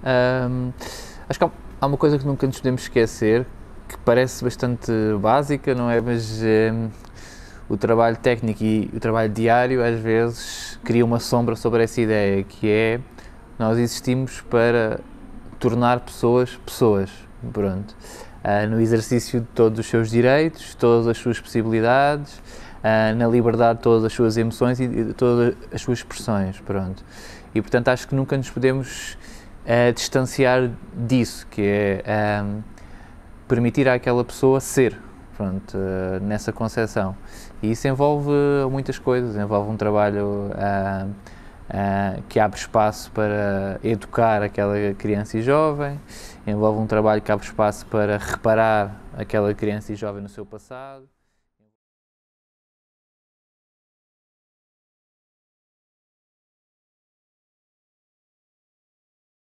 Ahm, Acho que há uma coisa que nunca nos podemos esquecer, que parece bastante básica, não é? Mas o trabalho técnico e o trabalho diário às vezes cria uma sombra sobre essa ideia, que é nós existimos para tornar pessoas pessoas, pronto. No exercício de todos os seus direitos, todas as suas possibilidades, na liberdade de todas as suas emoções e de todas as suas expressões, pronto. E portanto acho que nunca nos podemos distanciar disso, que é permitir àquela pessoa ser, pronto, nessa concepção. E isso envolve muitas coisas, envolve um trabalho que abre espaço para educar aquela criança e jovem, envolve um trabalho que abre espaço para reparar aquela criança e jovem no seu passado.